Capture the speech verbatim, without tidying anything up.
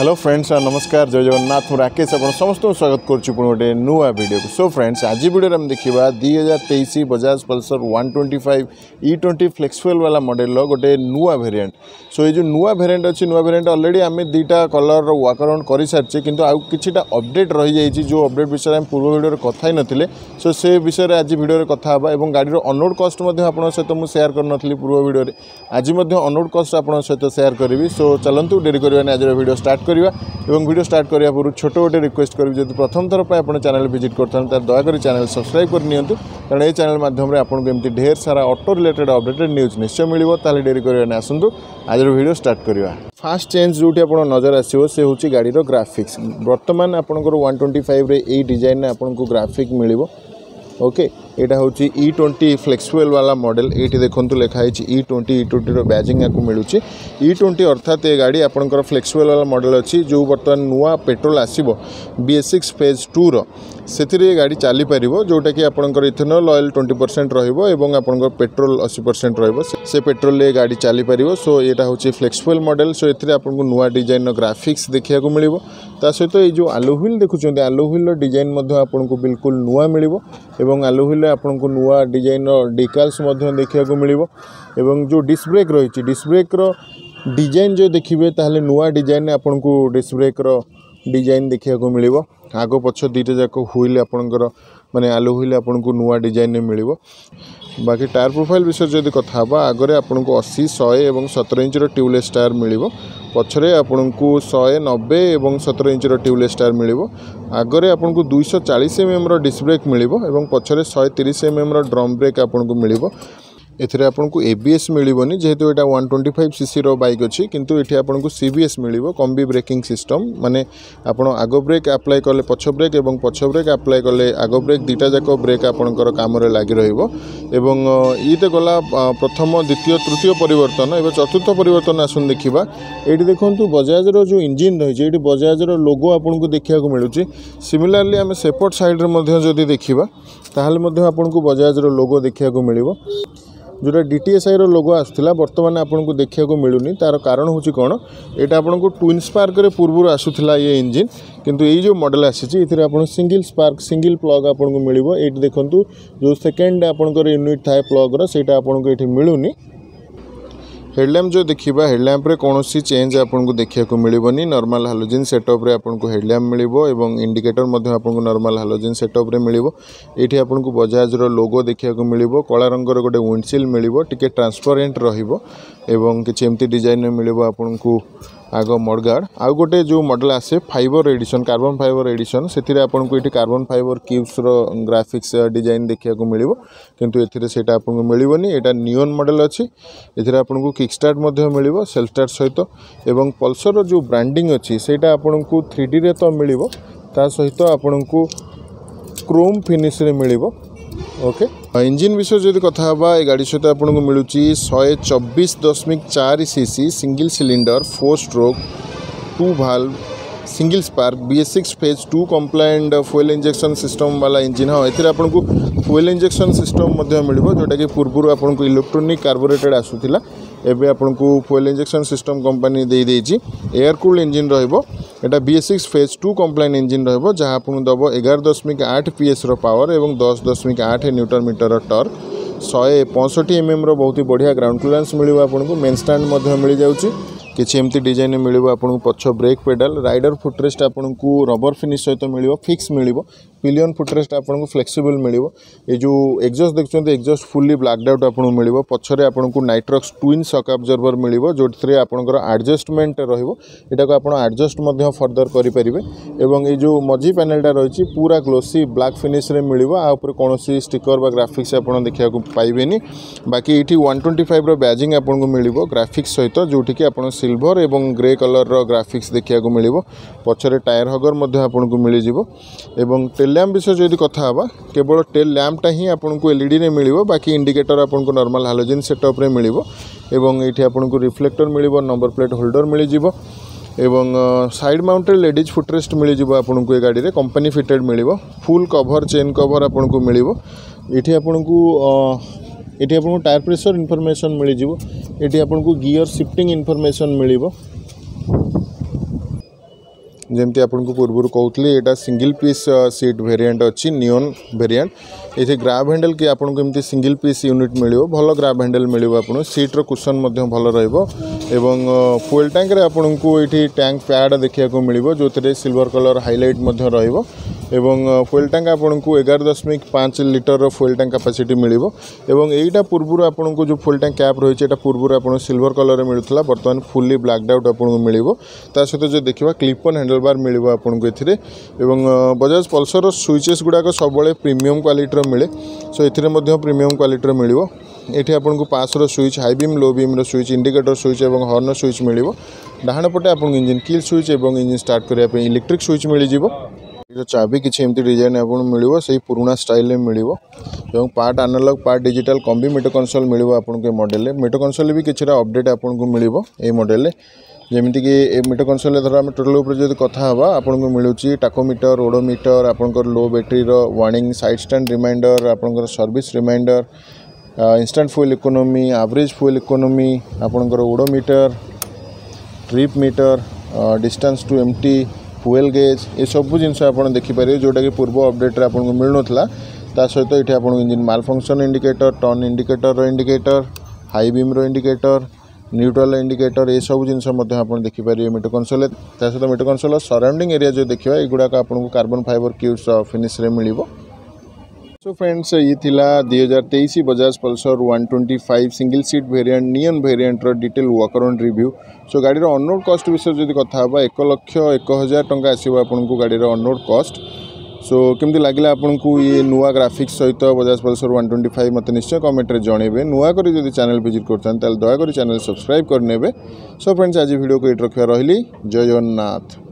Hello friends नमस्कार जय जगन्नाथ मु राकेश आप समस्त स्वागत करुँ गोटे नुआ वीडियो को। सो फ्रेंड्स आज वीडियो में देखा दुई हजार तेईस Bajaj Pulsar one twenty five E twenty flex fuel वाला मॉडल गोटे नुआ वेरिएंट। सो ये जो नुआ वेरिएंट अच्छी नुआ वेरिएंट ऑलरेडी आम दुईटा कलर वर्क अराउंड कर सारी किंतु आउ किछिटा अपडेट रही जाइए जो अपडेट विषय में पूर्व वीडियो कथा ही नथिले। सो से विषय में आज वीडियो कथा और गाड़ी अनलोड कस्ट आप सहित मुझे शेयर कर पूर्व वीडियो आज अनलोड कस्ट आप सहित शेयर करी। सो चलतु डेरी करवानी आज वीडियो स्टार्ट करवा एवं वीडियो स्टार्ट करिया पूर्व छोट गोटे रिक्वेस्ट करी जब प्रथम थर पर आप चैनल विजिट करते दयाकोरी चैनल सब्सक्राइब करनी कारण ये चैनल माध्यम आपको एमती ढेर सारा ऑटो रिलेटेड अपडेटेड न्यूज निश्चय मिलिबो। ताले डेरी करवानी आसंतु आज वीडियो स्टार्ट करवा। फास्ट चेंज जोटी आप नजर आसो से हूँ गाड़ी ग्राफिक्स। बर्तमान आपंकर वन ट्वेंटी फाइव रे ए डिजाइन आपको ग्राफिक मिलिबो। ओके यहाँ हूँ ई ट्वेंटी फ्लेक्सफुएल वाला मॉडल ये देखो लिखाई E twenty E twenty badging आपको मिलूँ। ई ट्वेंटी अर्थात ये गाड़ी आपंकर फ्लेक्सफुएल वाला मॉडल अच्छी जो बर्तमान नुआ पेट्रोल आसो B S six phase two रो से गाड़ी चली पार जोटा कि आपंकर इथेनॉल ऑयल ट्वेंटी परसेंट रहा आपंकर पेट्रोल अस्सी परसेंट से पेट्रोल ये गाड़ी चली पार। सो यहाँ हूँ फ्लेक्सफुएल मॉडल। सो ये आपको नुआ डिजाइन ग्राफिक्स देखा मिल सहित ये जो आलो व्हील देखुं आलो व्हील डिजाइन आपको बिल्कुल नुआ मिल एवं आलो व्हील आपको नुआ डिजाइन डिकाल्स देखा मिल एवं जो डिस्क ब्रेक रही डिस्क ब्रेक रो डिजाइन जो देखिए ताहले नुआ डिजाइन आपको डिस्क ब्रेक रो डिजाइन देखा मिल आग पछ दुईटा जाक व्हील आपंकर माने आलो व्हील आपको नुआ डिजाइन मिल। बाकी टायर प्रोफाइल विषय जब कथा आगे आपको अस्सी शहे और सतर इंच ट्यूबलेस टायर मिल पछरे आपको शहे नब्बे और सतर इंच ट्यूबलेस टायर मिल आगे आपको दुईश चालीस एम एम डिस्क ब्रेक मिल पछरे शहे तीस एम एम ड्रम ब्रेक आपको मिल। एथिरे आपको एबीएस मिलबनी जेहेतु एटा वन ट्वेंटी फाइव सीसी रो बाइक अच्छी किंतु एठी आपको सीबीएस मिल कॉम्बी ब्रेकिंग सिस्टम माने आपण आगो ब्रेक अप्लाई कले पछ ब्रेक एवं पछ ब्रेक अप्लाई कले आगो ब्रेक दुईटा जाक ब्रेक आपणकर काम रे लागि रहिबो। एवं ये गला प्रथम द्वितीय तृतीय परिवर्तन एवं चतुर्थ परिवर्तन आसुन देखिबा। एठी देखंतु बजाज रो जो इंजिन रही एठी बजाज रो लोगो आपको देखा मिलूँ। सिमिलरली आम सेपट साइड रे मध्य जदि देखिबा ताहाले मध्य आपको बजाज रो लोगो देखा मिलिबो। जोटा डीटीएसआई रो लोगो आसला बर्तमान आपको देखा मिलूनी तार कारण हूँ कौन यहाँ आपको ट्विन स्पार्क रे पूर्व आसूला ये इंजिन किंतु ये जो मॉडल आसी आप सिंगल स्पार्क सिंगल प्लग आपको मिल। ये देखूँ जो सेकेंड आपंकर यूनिट थाए प्लग रो सेटा आपको ये मिलूनी। हेडलैम्प जो देखा हेडलैम्प रे कौन सी चेंज आपको देखा मिलबनी। नॉर्मल हालोजन सेटअप रे आपको हेडलैम्प मिल एवं इंडिकेटर आपको नॉर्मल हालोजन सेटअप रे मिल। ये आपको बजाज रो लोगो देखा मिल कला रंगर गोटे विंडशील्ड मिल टिके ट्रांसपेरेंट रहिबो एवं किछि एमती डिजाइन मिल आपको आग मडगार्ड। आउ गोटे जो मॉडल आसे fibre edition carbon fibre edition से आपको ये कार्बन फाइबर क्यूब्स रो ग्राफिक्स डिजाइन देखा मिल किंतु एथिरे सेटा आपको मिलबनी। एटा नियॉन मॉडल अच्छी एथिरे आपको किक स्टार्ट मिल सेल्फ स्टार्ट सहित एवं पल्सर जो ब्रांडिंग अच्छी सेटा आपको थ्री डी रे तो मिल ता सहित आपको क्रोम फिनिश रे मिल। ओके इंजिन विषय जब कथा ये गाड़ी सहित आपको मिलूँ शहे चौबीस दशमिक चार CC single cylinder four stroke two valve single spark B S six phase two compliant fuel injection system वाला इंजिन। हाँ ये आपको फ्यूल इंजेक्शन सिस्टम मिल जोटा कि पूर्व आपको इलेक्ट्रोनिक कार्बोरेटेड आसूला एवं आपको फ्यूल इंजेक्शन सिस्टम कंपनी दे देछि एयर कूल्ड इंजिन रहिबो। एटा B S six phase two compliant engine रहिबो जहाँ आपको दब एगार दशमिक आठ पीएस रो पावर एवं दस दशमिक आठ न्यूटन मीटर टर्क शहे पैंसठ एम एम बहुत ही बढ़िया ग्राउंड क्लियरेंस मिल आपको। मेन स्टैंड मिल जाऊँगी किसी एमती डिजाइन मिल आपको पछ ब्रेक पेडाल राइडर फुटरेस्ट आपको रबर फिनिश सहित मिल फिक्स मिल पिलियन फुटरेस्ट आपको फ्लेक्सिबल मिल। ये जो एग्जॉस्ट देखते एग्जॉस्ट फुली ब्लैक्ड आउट आपको मिल पछरे आपको नाइट्रॉक्स ट्विन शॉक अब्जर्वर मिल जो आपंकर एडजस्टमेंट रहा को आप एडजस्ट फर्दर करेंगे। एवं ये जो मझी पैनलटा रही पूरा ग्लोसी ब्लैक फिनिश रे मिल कौन स्टिकर व ग्राफिक्स आप देखा पाइबेनी। बाकी ये वन ट्वेंटी फाइव रो बैजिंग आपको मिल ग्राफिक्स सहित जोटि कि आप सिल्वर एवं ग्रे कलर रो ग्राफिक्स देखा मिल पछरे टायर हगर आपको मिल एवं टेल लैम्प विषय जब कथा केवल टेल लैम्पटा ही आपको एलईडी रे मिल बाकी इंडिकेटर आपको नॉर्मल हालोजन सेटअप रे मिल एवं ये आपको रिफ्लेक्टर मिल नंबर प्लेट होल्डर मिल एवं साइड माउंटेड लेडीज फुटरेस्ट मिल आपको ये गाड़ी रे कंपनी फिटेड मिल फुल कवर चेन कवर आपको मिल। ये आपको ये आपको टायर प्रेशर इनफॉरमेशन मिल ये आपको गियर शिफ्टिंग इनफॉरमेशन मिल जमती आपको पूर्व कहूली यहाँ सिंगल पीस सीट वेरिएंट अच्छी नियन वेरिएंट ये ग्राब हैंडल कि आपको एमती सिंगल पीस यूनिट मिल भल ग्राब हैंडल मिल आपको सीट्र कुशन भल रही फुएल टैंक आपको ये टैंक पैड देखा मिल जो सिल्वर कलर हाइलाइट रही एवं फुएल टैंक आपको एगार दशमिक पाँच लिटर फुएल टैंक कैपेसिटी मिल यहाँ पूर्व आपको जो फुएल टैंक कैप रही है पूर्व आप सिल्वर कलर मिलूला बर्तमान फुल्ली ब्लैक आउट आपको मिल सहित जो देखा क्लिपन हैंडल बार मिल आपको ये बजाज पल्सर स्विचेस गुड़ाक सब प्रीमियम क्वालिटी मिले सो ये प्रीमियम क्वालिटी मिल ये आपको passer switch high beam low beam switch indicator switch और हॉर्न स्विच मिल डाहाण पटे आपको इंजिन किल स्विच और इंजिन स्टार्ट करने इलेक्ट्रिक स्विच मिल चाबी किसी एमती डिजाइन आपको मिल से पुराना स्टाइल में मिल part analogue part digital combi meter console मिल आपको मॉडल मीटर कंसोल भी किसी अपडेट आपको मिल ये मॉडल जमीक मीटर कंसोल धर आम टोटाल उपर जो कथा आपको मिलूँ टाकोमीटर ओडोमीटर आपंकर low battery warning side stand reminder आपंकर service reminder instant fuel economy average fuel economy आपंकर odometer trip meter distance to empty fuel gauge ये सब जिनस आप देखिपारे जोटा कि पूर्व अपडेट आपको मिलूला ता सहित ये आपको engine malfunction indicator turn indicator indicator high beam रो इंडिकेटर न्यूट्रल इंडिकेटर ये सब जिनस आप देखिपारे मीटर कंसोल सहित मीटर कंसोल सराउंडिंग एरिया जो देखा युवाक आपको कार्बन फाइबर क्यूब्स फिनिश रे मिल सो फ्रेंड्स ये थिला दुई हजार तेईस Bajaj Pulsar one twenty five single seat variant neon variant detail walkaround review सो गाड़ीर ऑनरोड कॉस्ट विषय जो कथा एक लक्ष एक हजार टंका आसो आपको गाड़ीर ऑनरोड कॉस्ट सो केमती लगे आपको ये नुआ ग्राफिक्स सहित Bajaj Pulsar one twenty five मत निश्चय कमेंट जनइबे नुआ करी जब चैनल विजिट करते दयाकोरी चैनल सब्सक्राइब करने सो फ्रेंड्स आज वीडियो को ये रखा रही जय जगन्नाथ।